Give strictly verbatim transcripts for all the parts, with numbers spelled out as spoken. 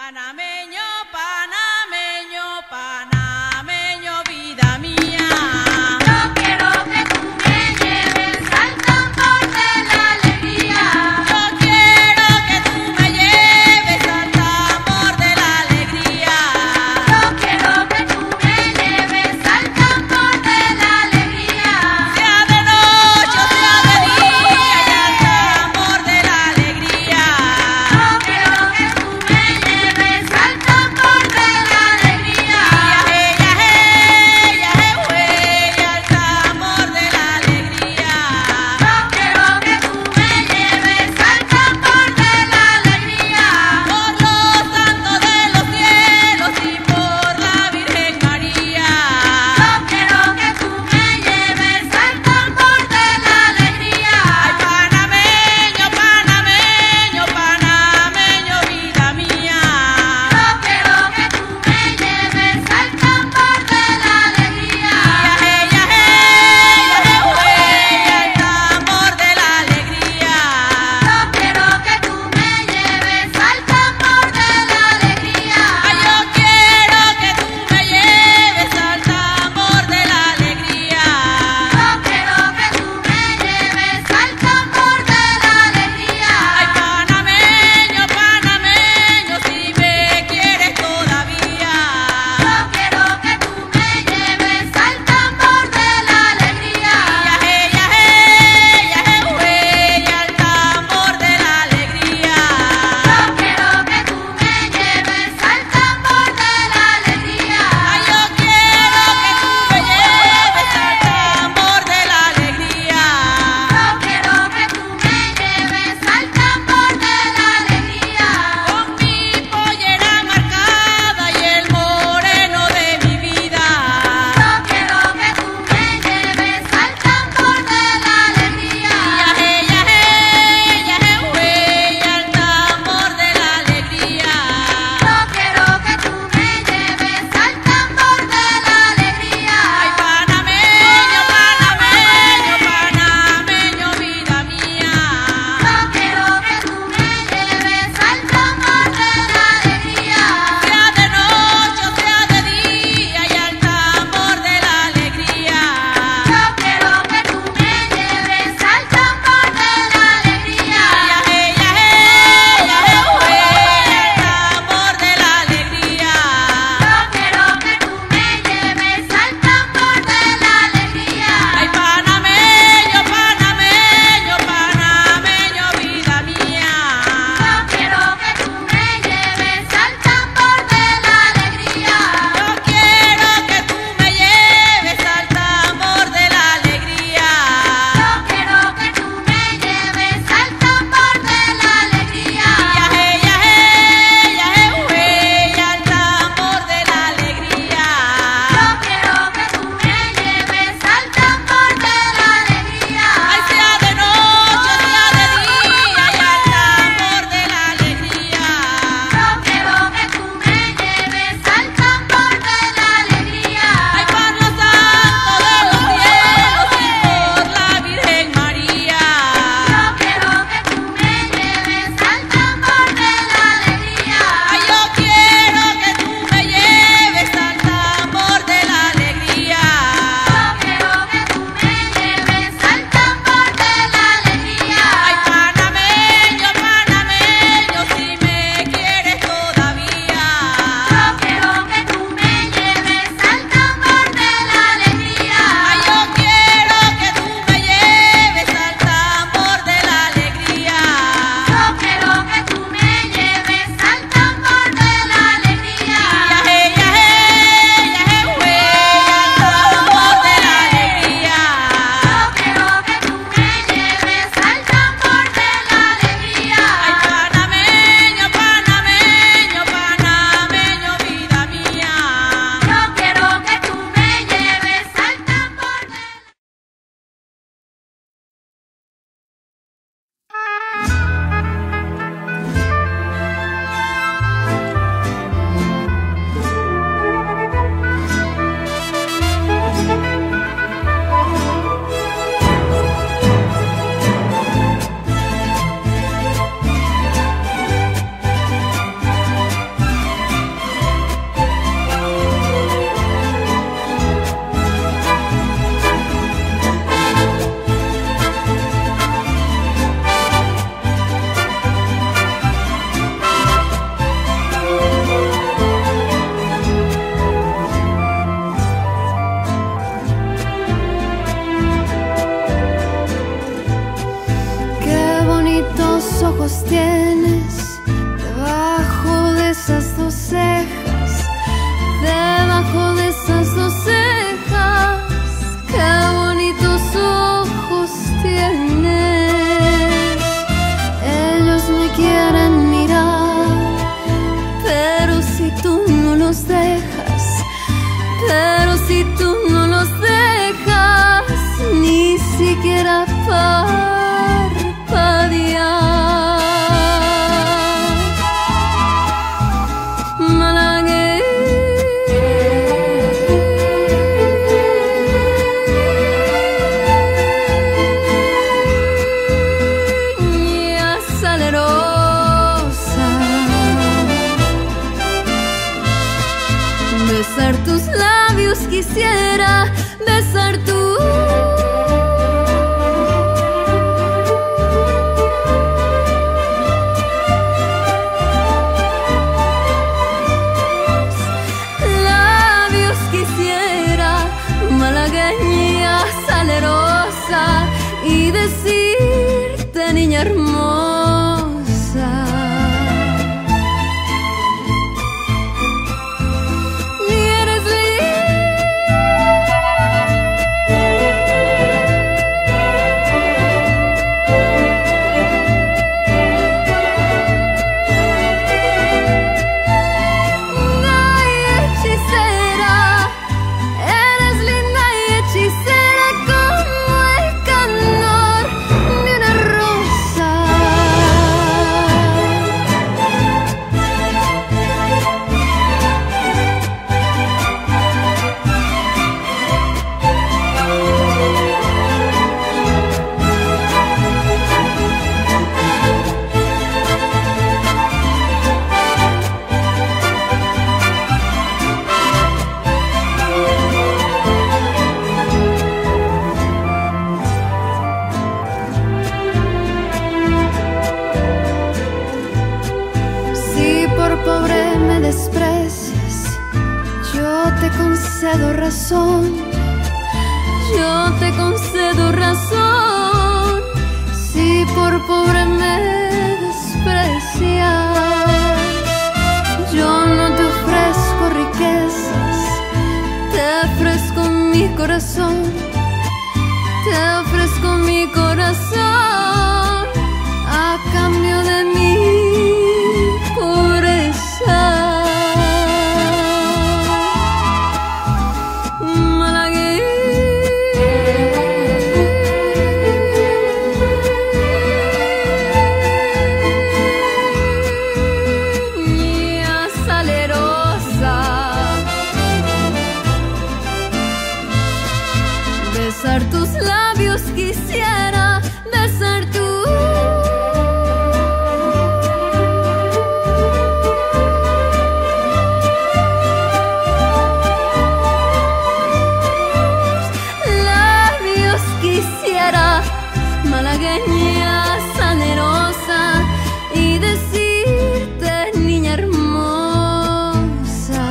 Panameño, panameño, panameño, vida mía. Yo quiero que tú me lleves al tambor de la alegría. Yo quiero que tú me lleves al tambor de la alegría. Yo quiero que tú me lleves al tambor de la alegría. Sea de noche o sea de día, y al tambor de la alegría. Yo quiero que tú me lleves al tambor de Besar tus labios quisiera, besar tu labios quisiera, malagueña salerosa, y decirte, niña hermosa, pobre me desprecias, yo te concedo razón, yo te concedo razón. Si por pobre me desprecias, yo no te ofrezco riquezas, te ofrezco mi corazón, te ofrezco mi corazón a cambio de mi besar tus labios quisiera, besar tu labios quisiera, malagueña salerosa, y decirte, niña hermosa,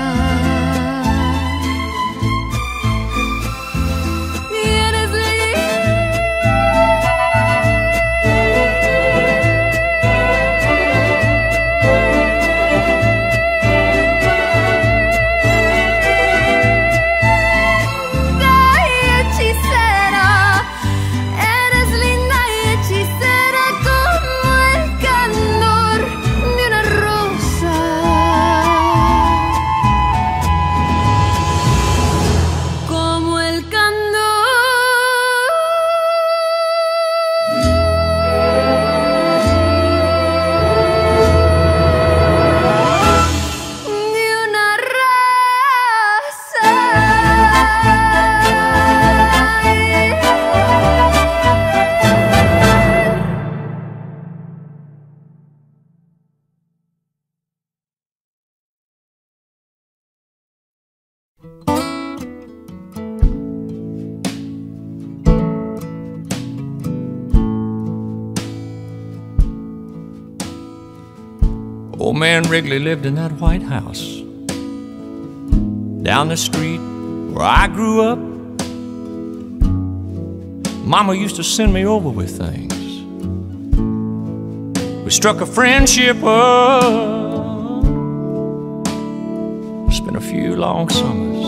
Old man Wrigley lived in that White House down the street where I grew up. Mama used to send me over with things. We struck a friendship up, spent a few long summers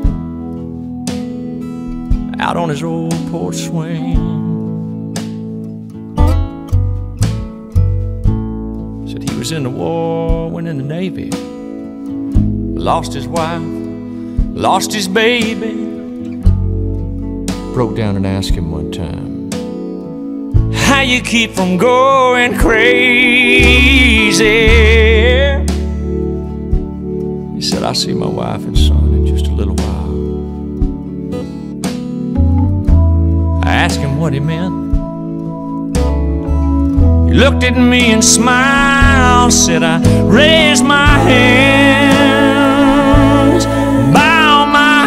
out on his old porch swing. He was in the war, went in the Navy, lost his wife, lost his baby. Broke down and asked him one time, you keep from going crazy? He said, I'll see my wife and son in just a little while. I asked him what he meant. He looked at me and smiled, said, I raised my hands, bow my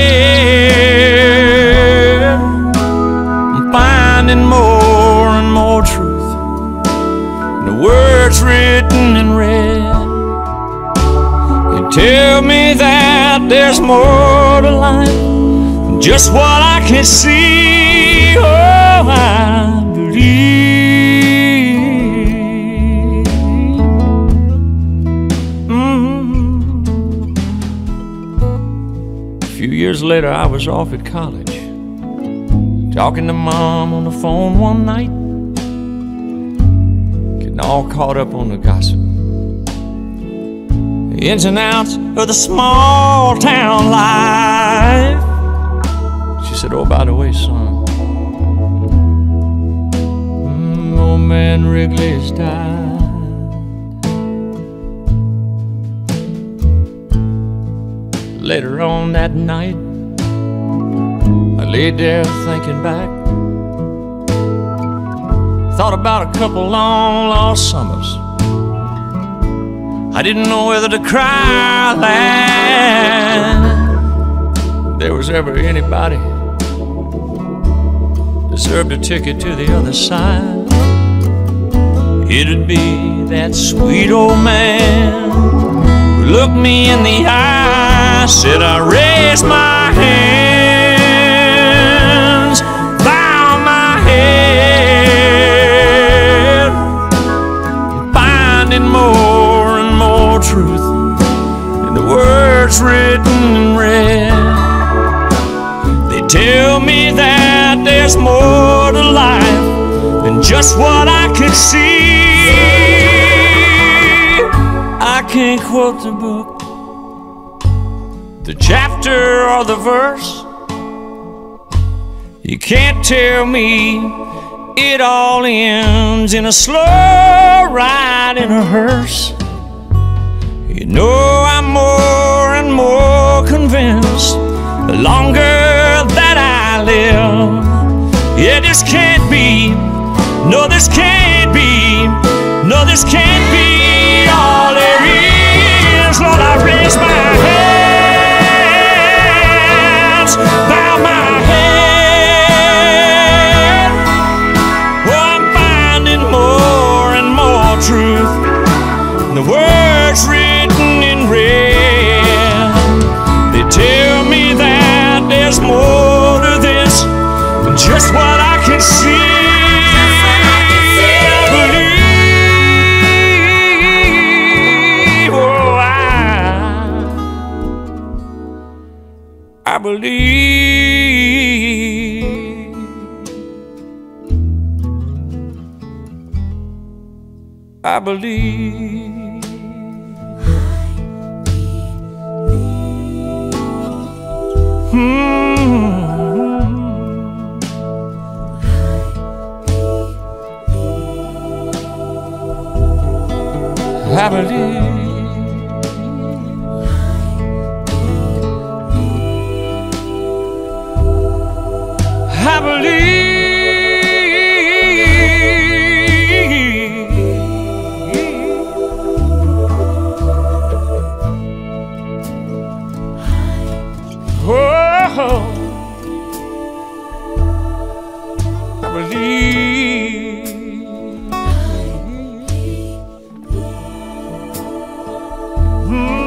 head. I'm finding more and more truth in the words written in red. They tell me that there's more to life than just what I can see. Oh, I believe. Years later, I was off at college, talking to Mom on the phone one night, getting all caught up on the gossip, the ins and outs of the small town life. She said, oh, by the way, son, mm, old man Wrigley's died. Later on that night, I laid there thinking back. Thought about a couple long lost summers. I didn't know whether to cry or laugh. If there was ever anybody deserved a ticket to the other side, it'd be that sweet old man who looked me in the eye, said, I raised my hands, bow my head, finding more and more truth in the words written in red. They tell me that there's more to life than just what I can see. I can't quote the book, the chapter or the verse. You can't tell me it all ends in a slow ride in a hearse. You know I'm more and more convinced the longer that I live. Yeah, this can't be, no this can't be, no this can't be all there is. Lord, I raise my hands, bow my head. Oh, I'm finding more and more truth in the words written in red. They tell me that there's more to this than just what I can see. I believe. I believe. Hmm. I believe. I believe. Oh, I believe. Mm.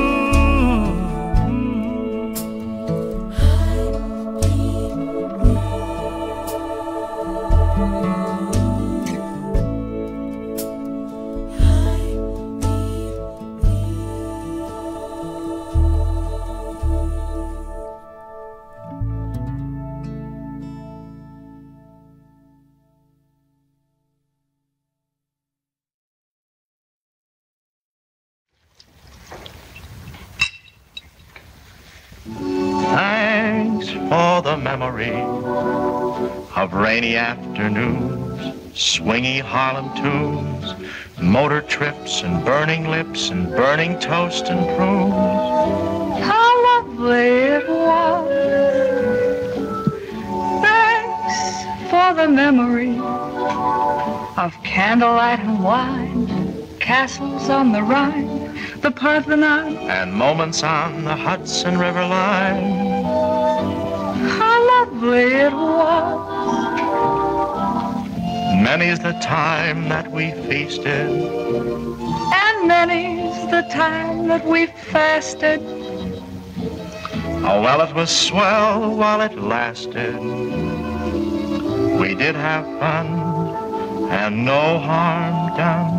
Thanks for the memory of rainy afternoons swingy Harlem tunes, motor trips and burning lips and burning toast and prunes. How lovely it was. Thanks for the memory of candlelight and wine, castles on the Rhine, the Parthenon, and moments on the Hudson River line. how lovely it was. Many's the time that we feasted, And many's the time that we fasted. oh well, it was swell while it lasted. We did have fun and no harm done.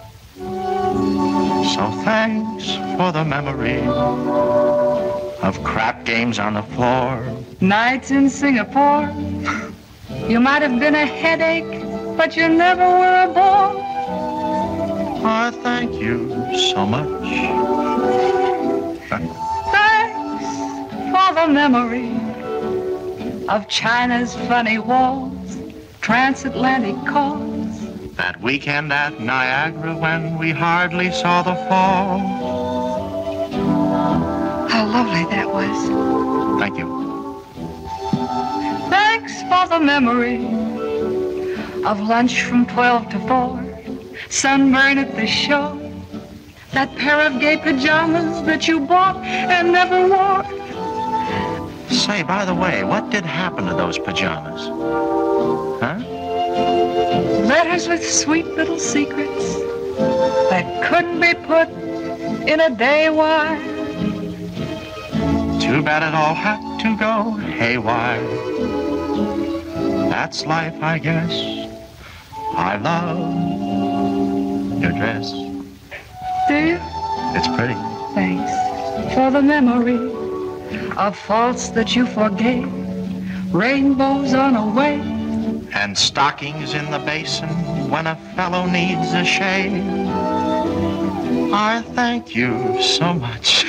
So thanks for the memory of crap games on the floor, Nights in Singapore. You might have been a headache, but you never were a bore. I thank you so much. Thanks for the memory of China's funny walls, transatlantic calls. That weekend at Niagara when we hardly saw the fall. How lovely that was. Thank you. Thanks for the memory of lunch from twelve to four, sunburn at the show, that pair of gay pajamas that you bought and never wore. Say, by the way, what did happen to those pajamas? Huh? Letters with sweet little secrets that couldn't be put in a day wire. Too bad it all had to go haywire. That's life, I guess. I love your dress. Do you? It's pretty. Thanks for the memory of faults that you forgave, rainbows on a wave. And stockings in the basin when a fellow needs a shave. I thank you so much.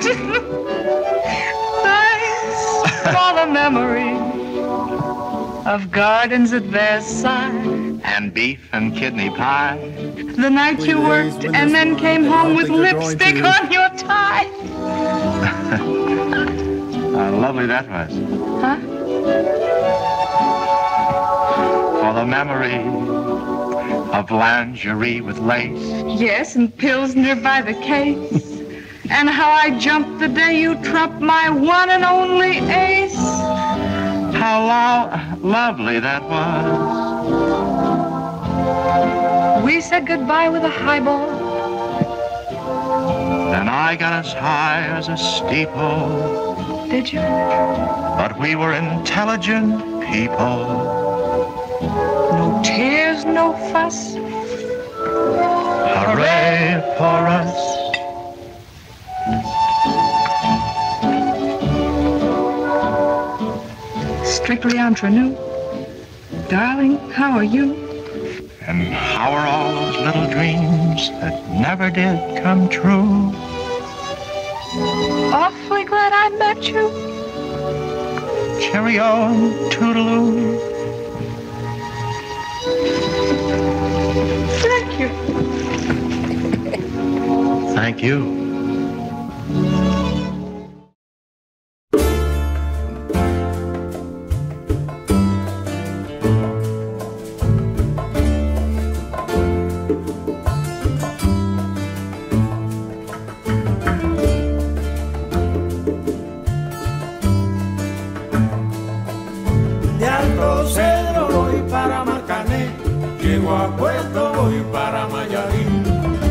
Thanks for the memory of gardens at Versailles, And beef and kidney pie. the night you worked and then came home with lipstick on your tie. How lovely that was. Huh? For the memory of lingerie with lace. Yes, and Pilsner by the case. And how I jumped the day you trumped my one and only ace. How lo- lovely that was. We said goodbye with a highball. Then I got as high as a steeple. Did you? But we were intelligent people. No tears, no fuss. Hooray for us. Strictly entre nous. Darling, how are you? And how are all those little dreams that never did come true? Awfully glad I met you. Cheerio and toodaloo. Thank you. Thank you. De Alto Cedro voy para Marcané, llego a Puerto voy para Mayarín.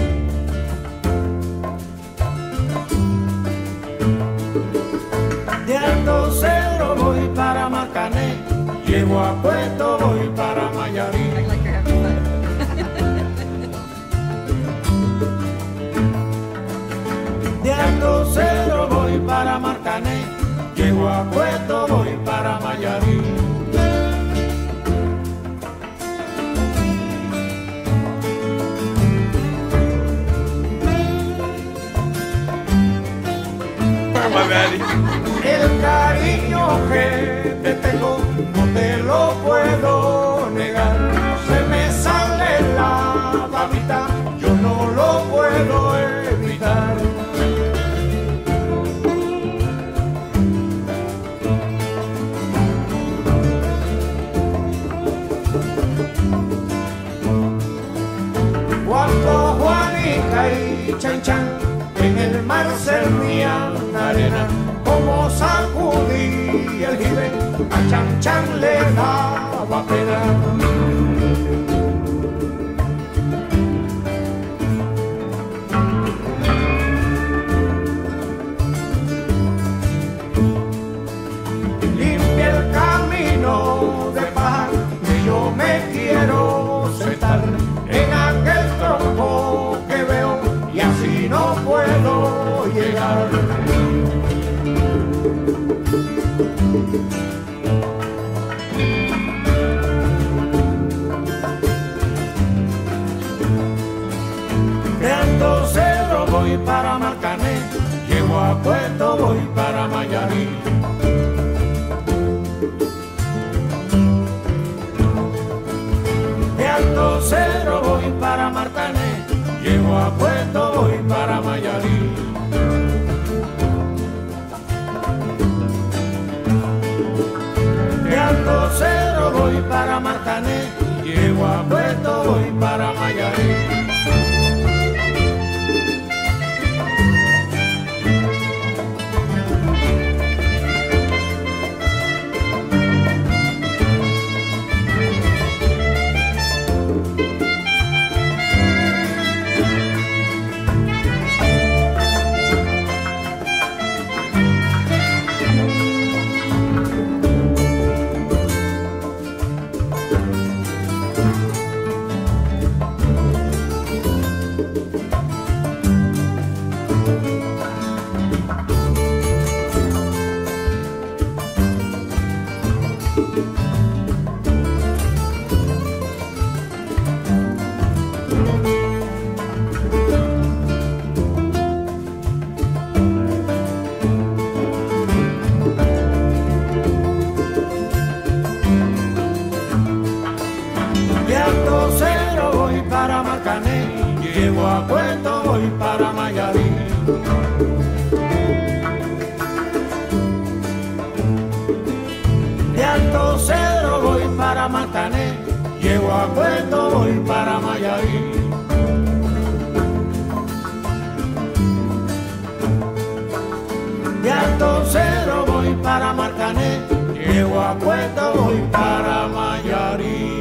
De Alto Cedro voy para Marcané, llego a Puerto voy para Mayarín. De Alto Cedro voy para Marcané, llego a Puerto voy para Mayarín. El cariño que te tengo no te lo puedo negar. Se me en el mar cernía la arena, como sacudí el jibe, a Chan Chan le daba pena. De paz, y yo me quiero sentar en aquel tronco que veo y así no puedo llegar. De Alto Cedro voy para Marcané, llego a Puerto voy para Mayarí. Alto Cedro voy para Marcané, llego a Puerto voy para Mayarí. De Alto Cedro voy para Marcané, llego a Puerto voy para Mayarí. Llego a Puerto voy para Mayarí. De Alto Cedro voy para Marcané, llego a Puerto voy para Mayarí. De Alto Cedro voy para Marcané, llego a Puerto voy para Mayarí.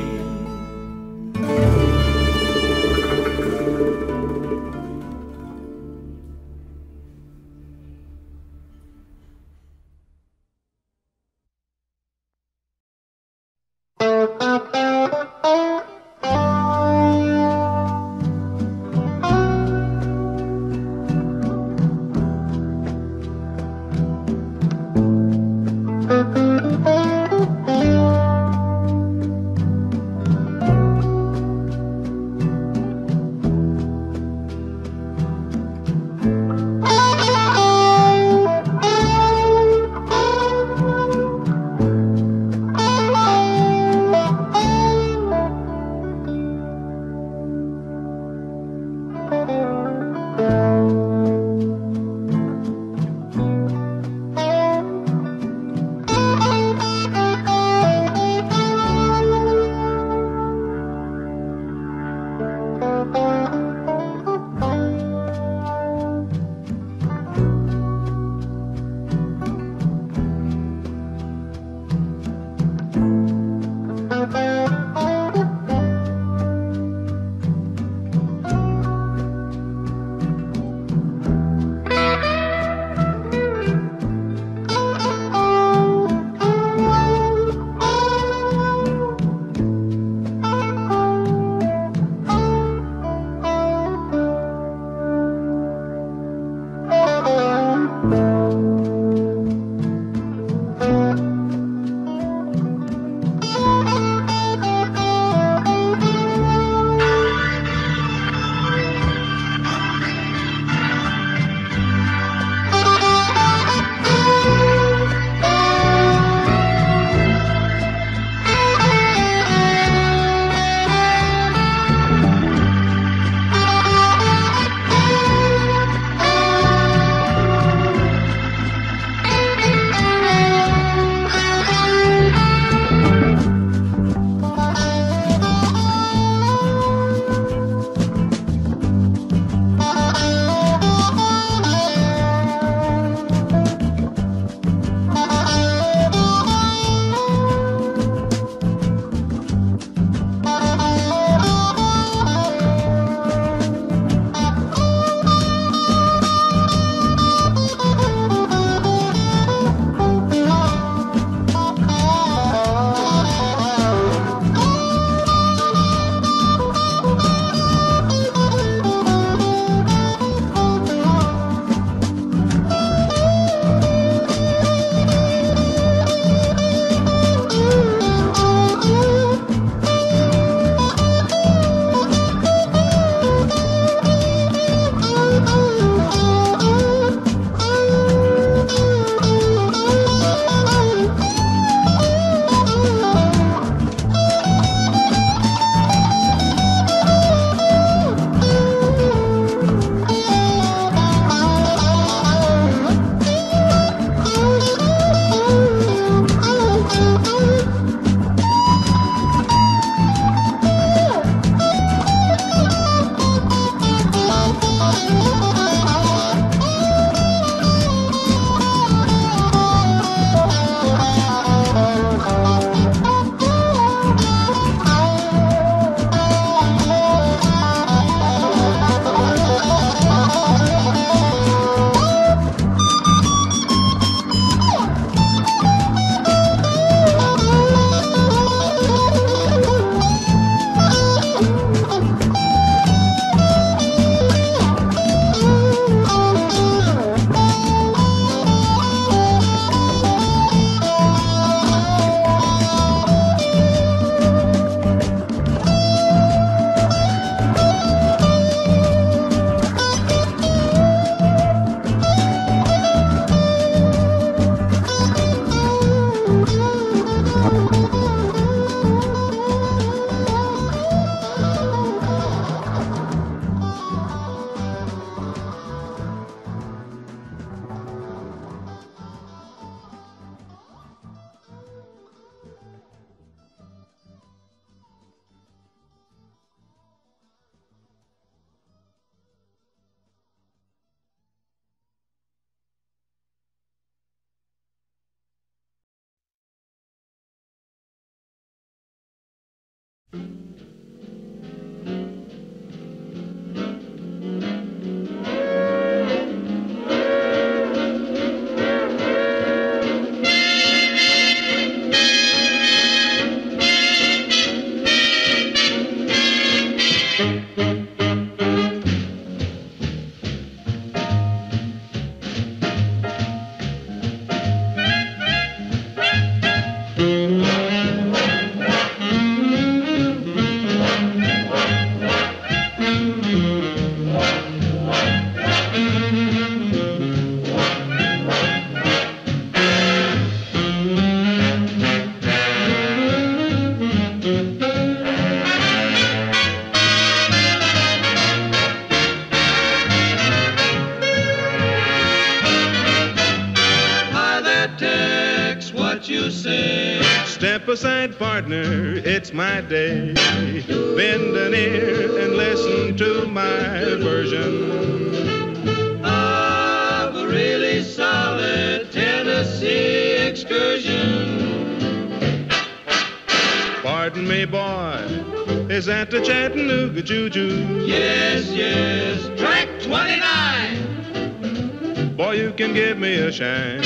Step aside, partner, it's my day. Bend an ear and listen to my version of a really solid Tennessee excursion. Pardon me, boy, is that the Chattanooga Choo-Choo? Yes, yes, track twenty-nine. Boy, you can give me a shine.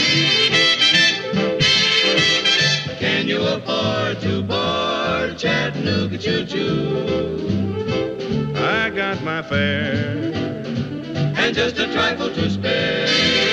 Can you afford to board Chattanooga Choo-Choo? I got my fare and just a trifle to spare.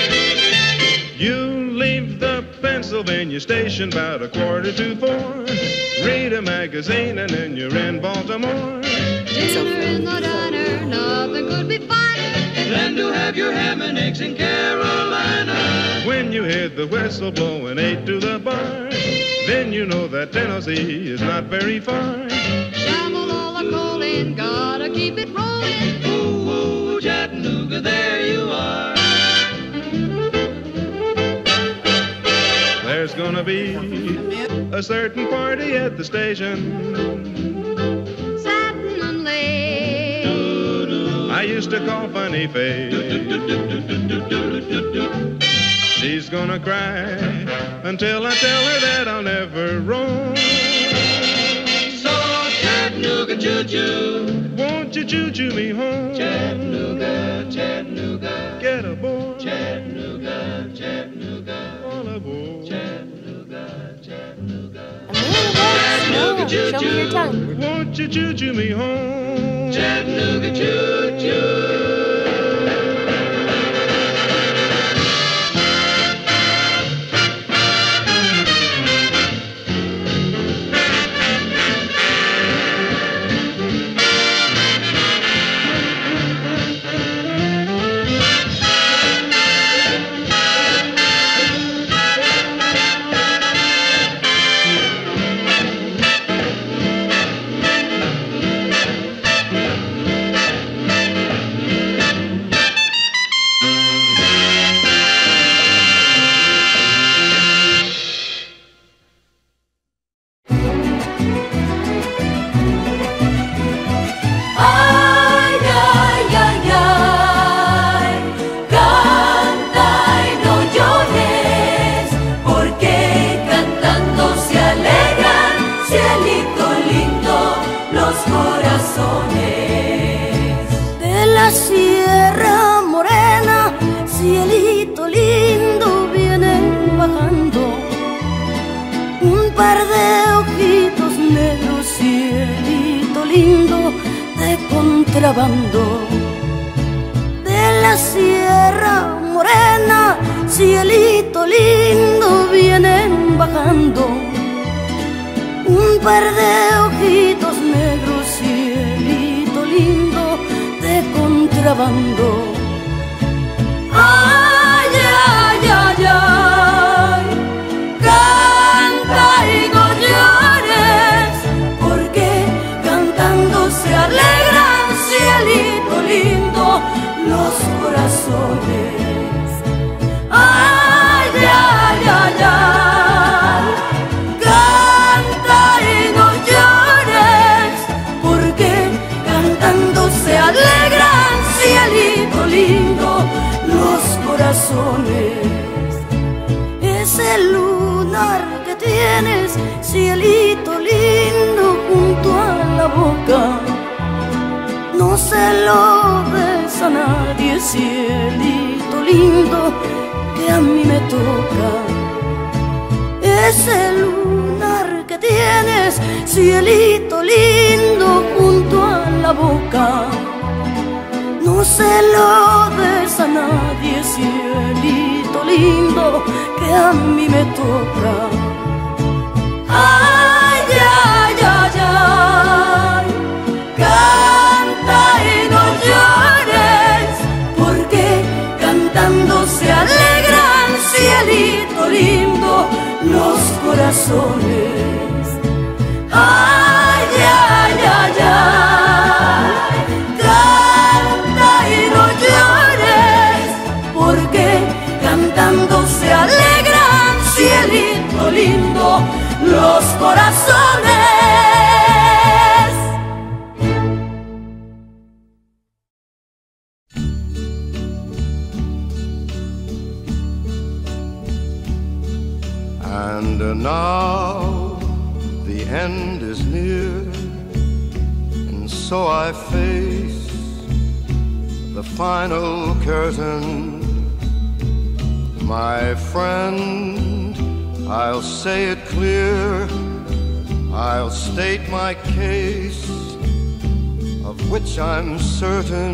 You leave the Pennsylvania station about a quarter to four. Read a magazine and then you're in Baltimore. Dinner's no diner, nothing could be finer than to have your ham and eggs in Carolina. When you hear the whistle blowing eight to the bar, then you know that Tennessee is not very far. Shovel all the coal in, gotta keep it rolling. Ooh, ooh, Chattanooga, there you are. There's gonna be a certain party at the station. Satin and lace, I used to call Funny Face. She's gonna cry until I tell her that I'll never roam. So Chattanooga choo-choo, won't you choo-choo me home? Chattanooga, Chattanooga, get aboard. Chattanooga, Chattanooga, all aboard. Chattanooga, Chattanooga. Chattanooga, choo-choo. Show me your tongue. Won't you choo-choo me home? Chattanooga choo-choo. Sierra Morena, cielito lindo, vienen bajando un par de ojitos negros, cielito lindo, de contrabando. De la Sierra Morena, cielito lindo, vienen bajando un par de ojitos negros, cielito lindo, de contrabando. Ay, ay, ay, ay, canta y no llores, porque cantando se alegran, cielito lindo, los corazones. Ay, ay, ay, ay, canta y no llores, porque cantando se alegran, cielito lindo, los corazones. Ese lunar que tienes, cielito lindo, junto a boca. No se lo des a nadie, cielito lindo, que a mí me toca. Ese lunar que tienes, cielito lindo, junto a la boca. No se lo des a nadie, cielito lindo, que a mí me toca. Ay, ay, ay, ay, canta y no llores, porque cantando se alegran, cielito lindo, los corazones. Ay, ay, ay, ay, canta y no llores, porque cantando se alegran, cielito lindo, los corazones. And now the end is near, and so I face the final curtain. My friend, I'll say it clear, I'll state my case, of which I'm certain.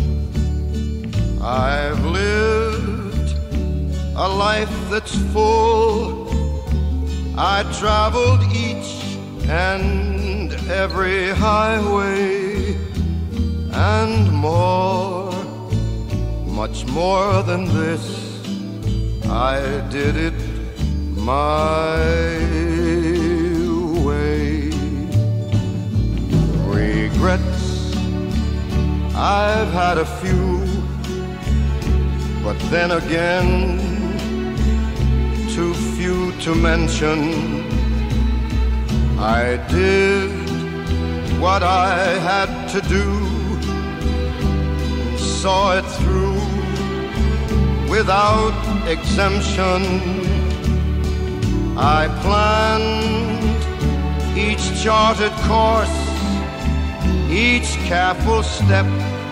I've lived a life that's full. I traveled each and every highway, and more, much more than this, I did it my way. Regrets, I've had a few, but then again, too few to mention. I did what I had to do, and saw it through without exemption. I planned each charted course, each careful step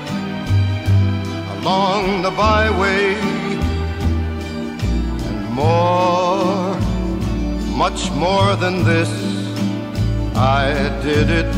along the byway, and more, much more than this, I did it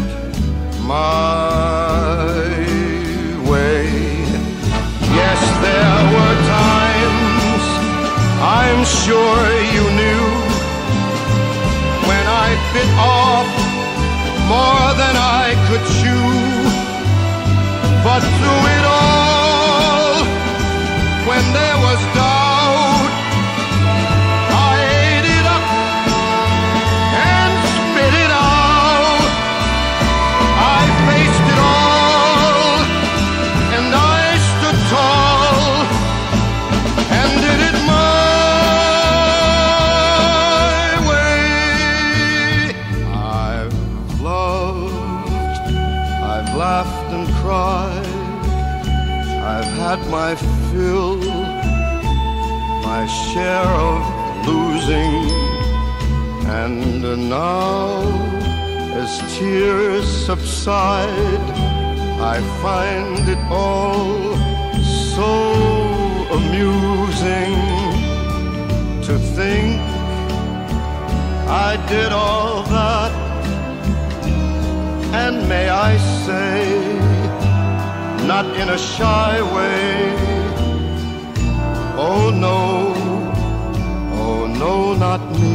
my way. Yes, there were times, I'm sure you knew, when I bit off more than I could chew. But through it all, when there was doubt, I ate it up and spit it out. I faced it all, and I stood tall, and did it my laughed and cried, I've had my fill, my share of losing, and now, as tears subside, I find it all so amusing to think I did all that. And may I say, not in a shy way, oh no, oh no, not me.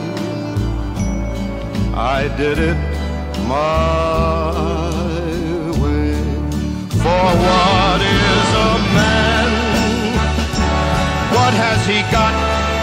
I did it my way. For what is a man? What has he got,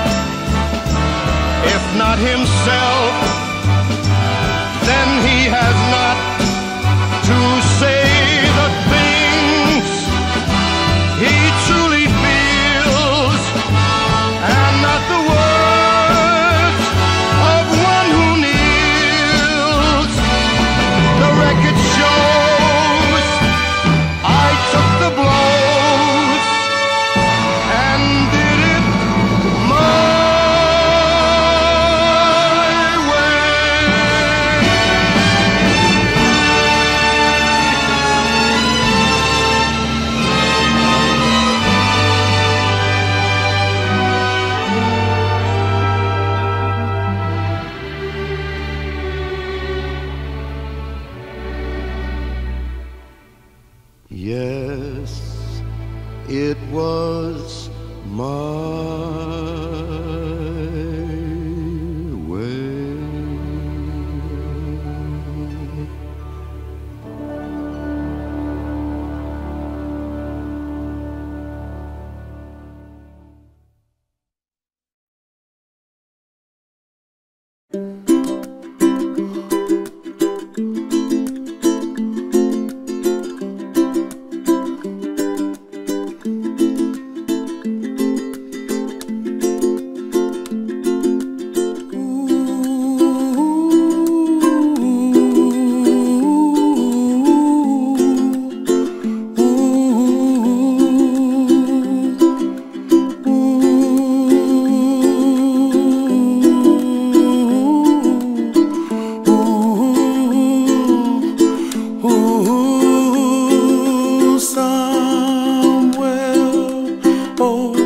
if not himself? Then he has not to say the things he truly feels, and not the words of one who kneels. The record shows I took the blows and did it my way.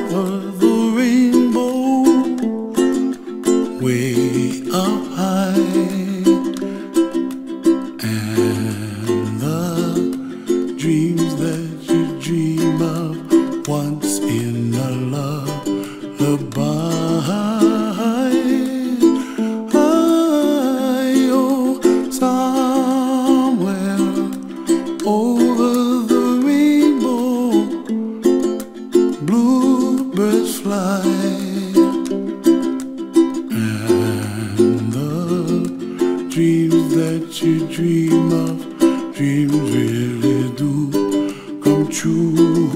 over the rainbow, way up high, and the dreams that you dream of once in a lullaby. You dream of, dreams really do come true.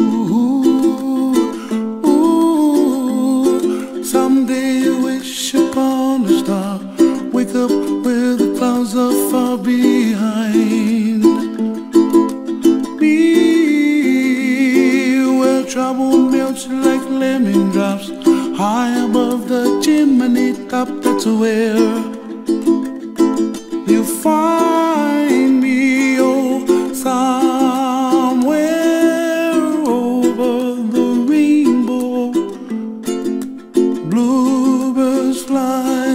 Ooh, someday you wish upon a star, wake up where the clouds are far behind me, where trouble melts like lemon drops high above the chimney top. That's where you find me, oh, somewhere over the rainbow. Bluebirds fly,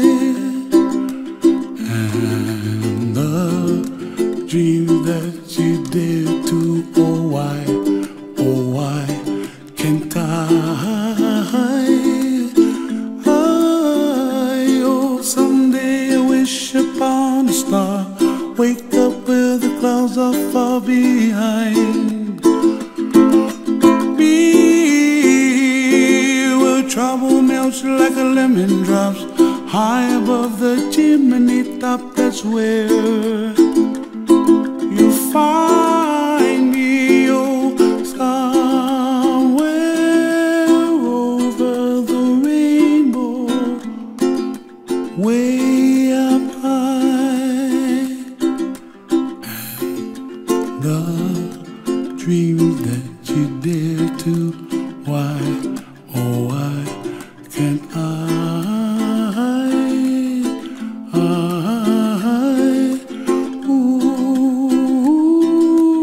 and the dreams that you dare to, oh why, oh why can't I? Upon a star, wake up where the clouds are far behind me, where trouble melts like a lemon drops high above the chimney top. That's where you find me, oh, somewhere over the rainbow, way up high, and the dreams that you dare to, why, oh why can't I, I, ooh.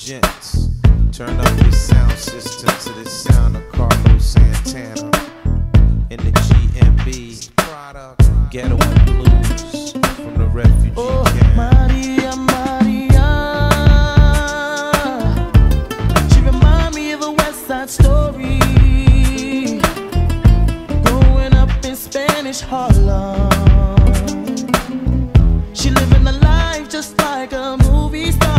gents, turn up your sound system to the sound of Carlos Santana in the G M B Ghetto and Blues from the refugee oh, camp. Maria, Maria, she remind me of a West Side Story, growing up in Spanish Harlem. She living a life just like a movie star.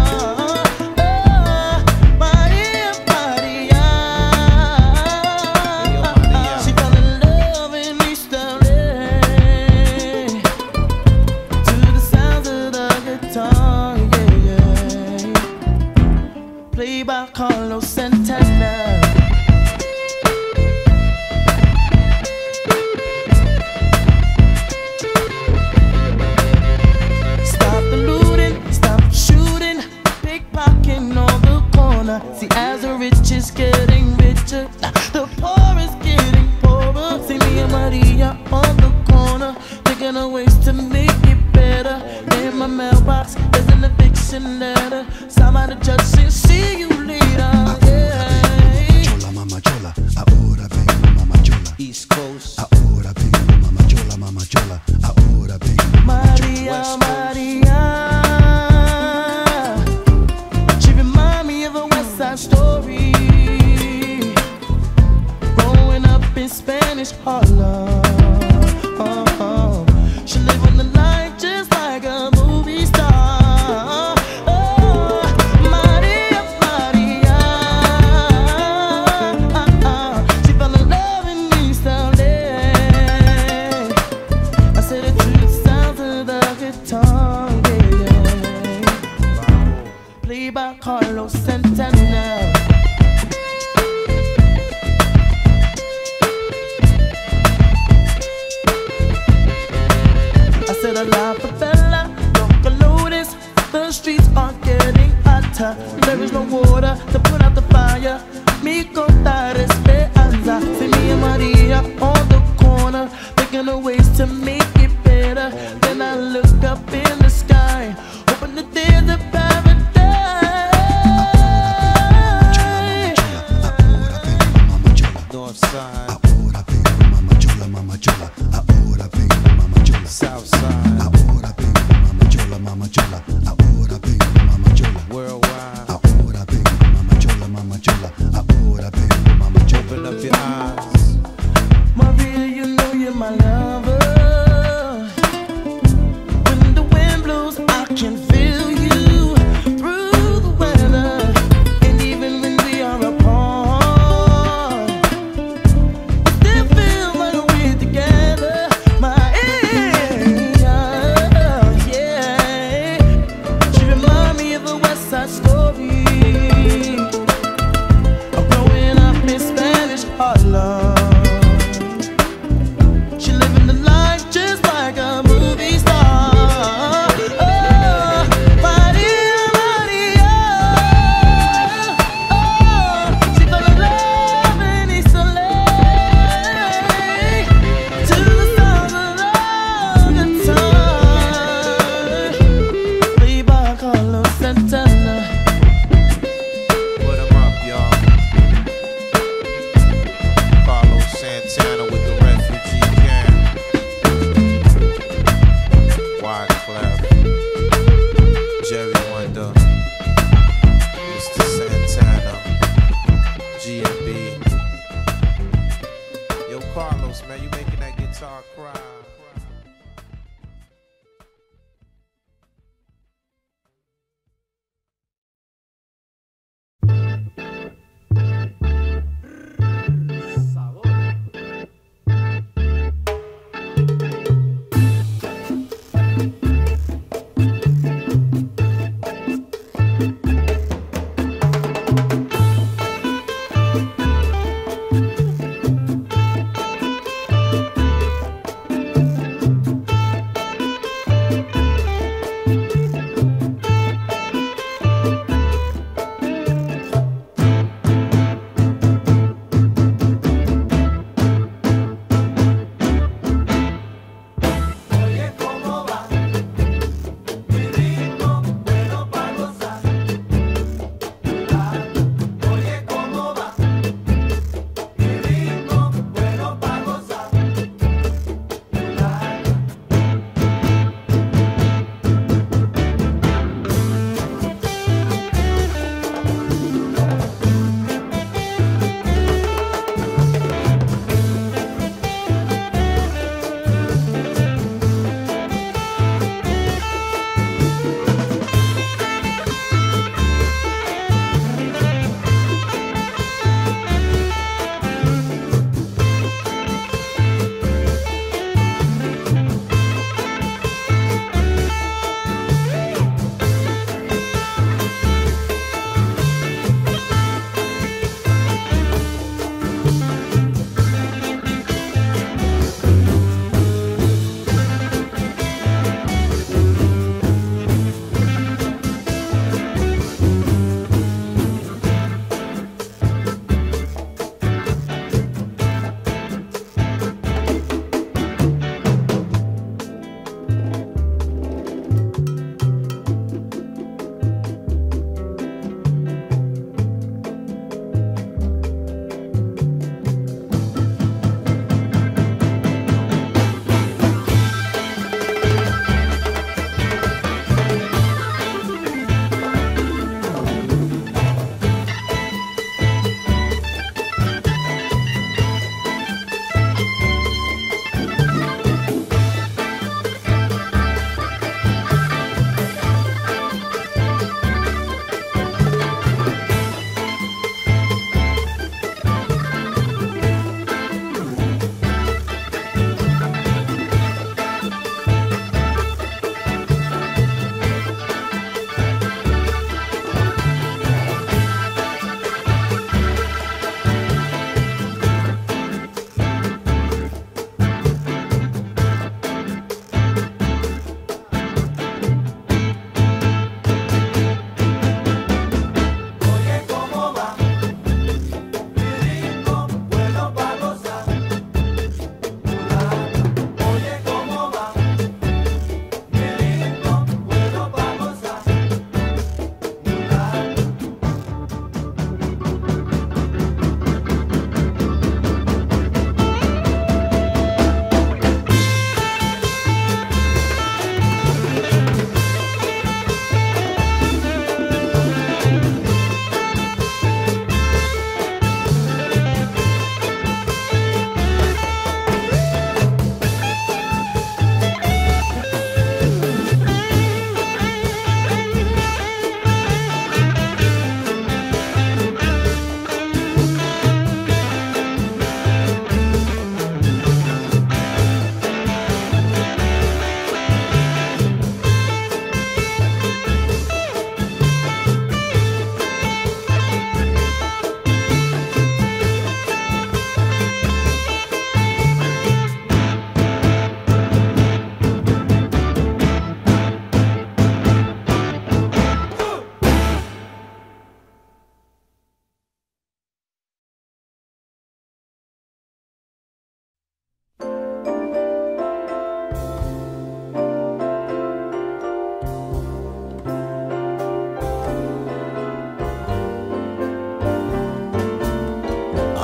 By Carlos Santana. Stop the looting, stop the shooting, pickpocketing on the corner. See, as the rich is getting richer, the poor is getting poorer. See me and Maria on the corner, thinking of ways to make it better. In my mailbox, there's an eviction letter. Somebody judge said, see you later. East Coast. Ahora vengo, mama chola, mama chola. Ahora vengo, Maria, Maria. She remind me of a West Side Story, growing up in Spanish Harlem. Oh, oh. She live on the life just like a movie star. Oh, Maria, Maria. She fell in love in East L A. I said it to the sound of the guitar, yeah. Played by Carlos Santana. I said a la favela, local lotus. The streets are getting hotter. There is no water to put out the fire. Mi contar esperanza. See me and Maria on the corner, thinking of ways to make it better. Then I look up in the sky, hoping that there's a paradise. North side. Ahora vengo, mama chola, mama chola. Ahora vengo, mama chola. South side. Ahora vengo, mama chola, mama chola. Ahora vengo, mama chola. Worldwide. Ahora vengo, mama chola, mama chola. Ahora vengo, mama chola. Open up your eyes. Maria, you know you're my lover. When the wind blows, I can feel you through the weather. And even when we are apart, we still feel like we're together. Maria, yeah. She remind me of a West Side Story, of growing up in Spanish Harlem. She living the life just like a movie star. Oh, Maria, Maria. Oh, she fell in love in East L A to the sound of the guitar. Played by Carlos Santana. Put 'em up, y'all. Carlos Santana with the refugee camp. Wyclef, Jerry Wonder, Mister Santana, G M B. Yo, Carlos, man, you making that guitar cry.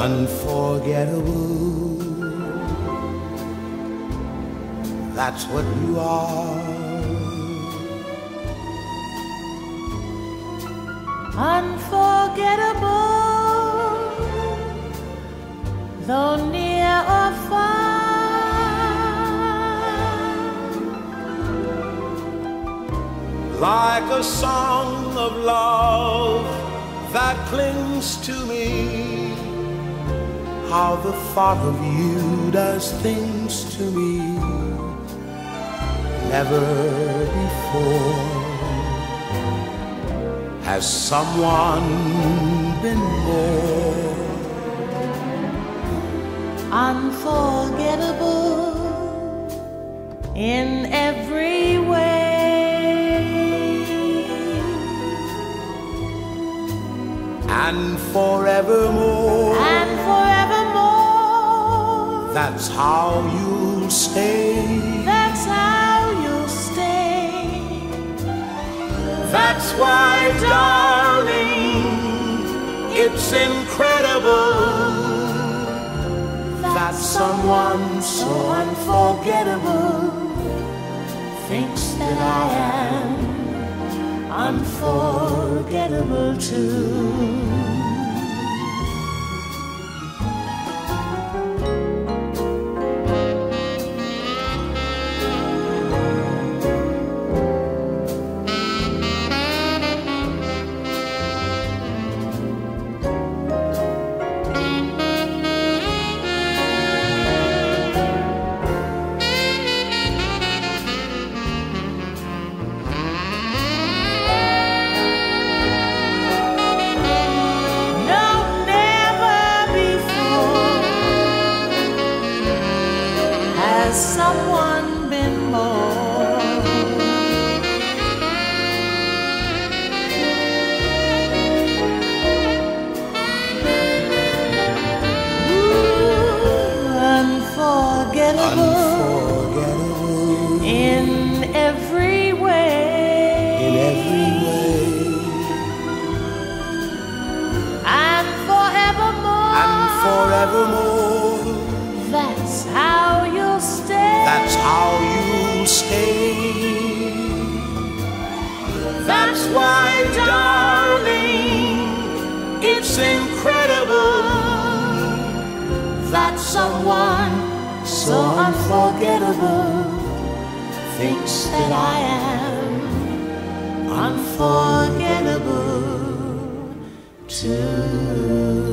unforgettable. That's what you are. Unforgettable, though near or far. Like a song of love that clings to me, how the thought of you does things to me never before. Has someone been more unforgettable in every way, and forevermore, and forevermore? That's how you'll stay. That's how you'll stay. That's why, darling, it's incredible that someone so unforgettable thinks that I am unforgettable too. Someone been more Ooh, unforgettable, unforgettable in every way, in every way, and forevermore, and forevermore. That's how you'll stay. That's how you'll stay. That's why, darling, it's incredible that someone so unforgettable thinks that I am unforgettable too.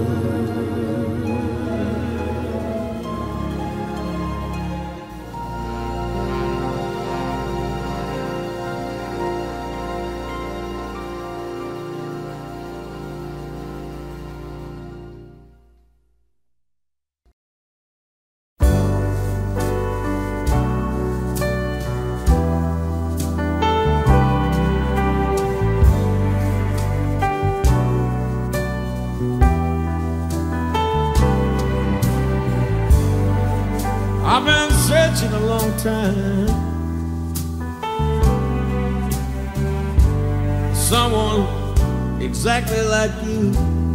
I've been searching a long time, someone exactly like you.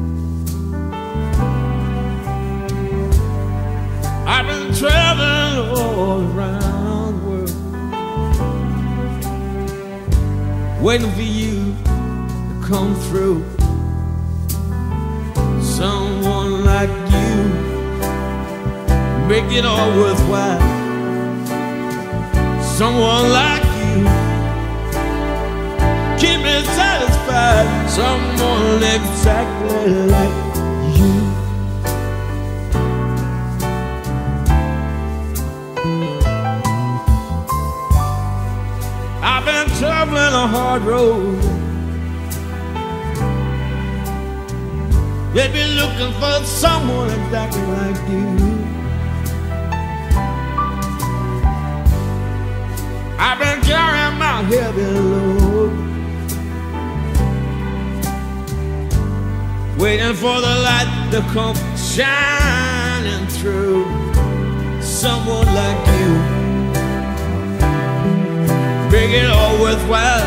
I've been traveling all around the world, waiting for you to come through. Someone like you make it all worthwhile. Someone like you keep me satisfied. Someone exactly like you. I've been traveling a hard road, maybe looking for someone exactly like you. I've been carrying my heavy load, waiting for the light to come shining through. Someone like you make it all worthwhile.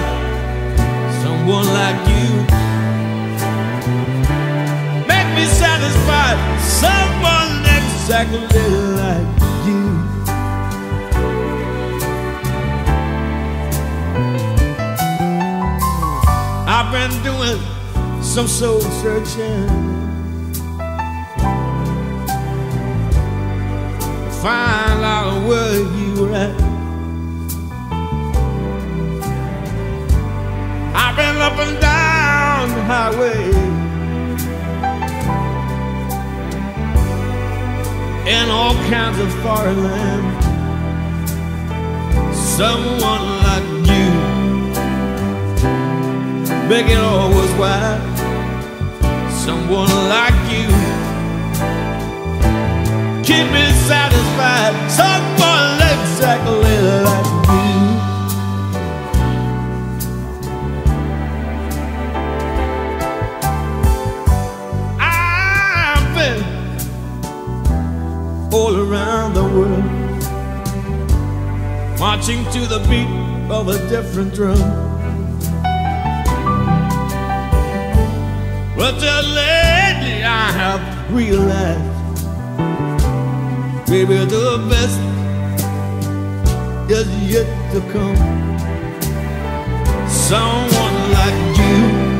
Someone like you make me satisfied. someone exactly like you. I've been doing some soul searching to find out where you were at. I've been up and down the highway in all kinds of foreign lands. Someone like you make it all worthwhile. Someone like you keep me satisfied. Someone exactly like you. I've been all around the world, marching to the beat of a different drum. But just lately I have realized, baby, the best is yet to come. Someone like you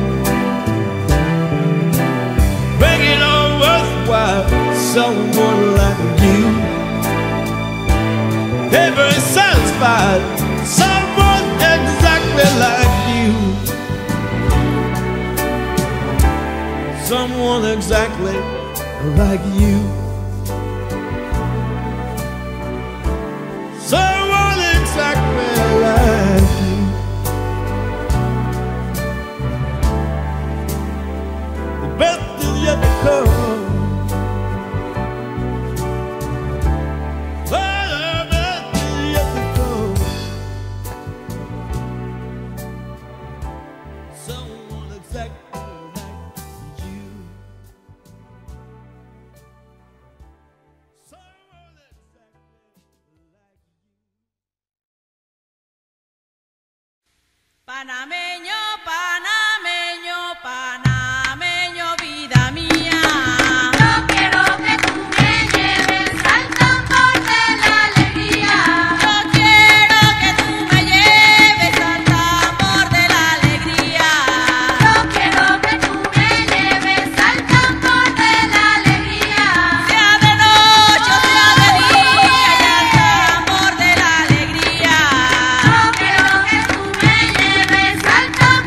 make it all worthwhile. Someone like you, ever satisfied. Someone exactly like you. Someone exactly like you. Someone exactly like you. The best is yet to come. The best is yet to come. Someone exactly. Panameño, panameño, panameño, vida mía. Yo quiero que tú me lleves al tambor de la alegría. Yo quiero que tú me lleves al tambor de la alegría. Yo quiero que tú me lleves al tambor de la alegría. Sea de noche o sea de día, y al tambor de la alegría. Yo quiero que tú me lleves al tambor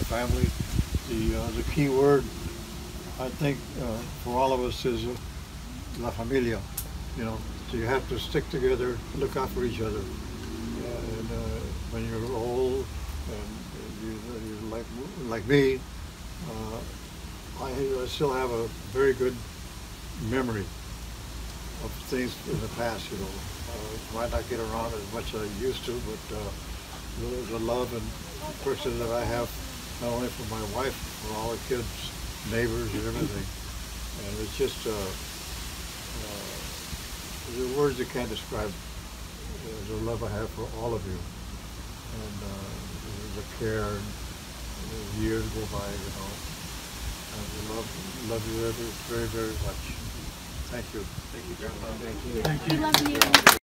family. The uh, the key word, I think, uh, for all of us is uh, la familia. You know, so you have to stick together, look out for each other. And uh, when you're old and you, you're like like me, uh, I, I still have a very good memory of things in the past. You know, uh, might not get around as much as I used to, but uh, the, the love and affection that I have, not only for my wife, for all the kids, neighbors, and everything. And it's just uh, uh, the words that can't describe uh, the love I have for all of you, and uh, the care. And the years go by, you know. And we love love you very, very, very much. Thank you. Thank you, Grandpa. Thank you. We love you.